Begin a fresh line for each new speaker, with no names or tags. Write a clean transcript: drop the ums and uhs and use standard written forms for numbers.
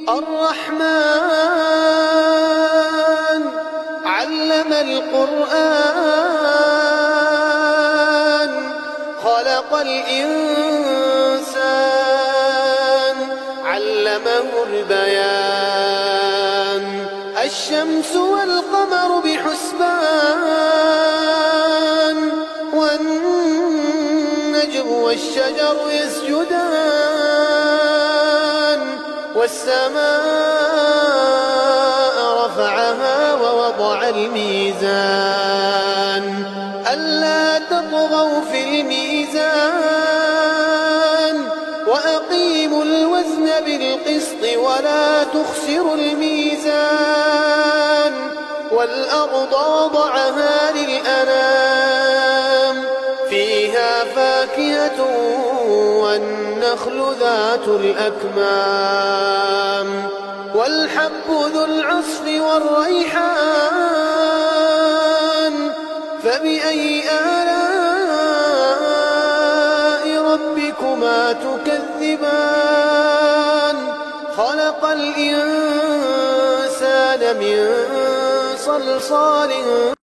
الرحمن علم القرآن خلق الإنسان علمه البيان الشمس والقمر بحسبان والنجم والشجر يسجدان والسماء رفعها ووضع الميزان ألا تطغوا في الميزان وأقيموا الوزن بالقسط ولا تخسروا الميزان والأرض وضعها للأنام فيها فاكهة والنخل ذات الأكمام والحب ذو العصف والريحان فبأي آلاء ربكما تكذبان خلق الإنسان من صلصال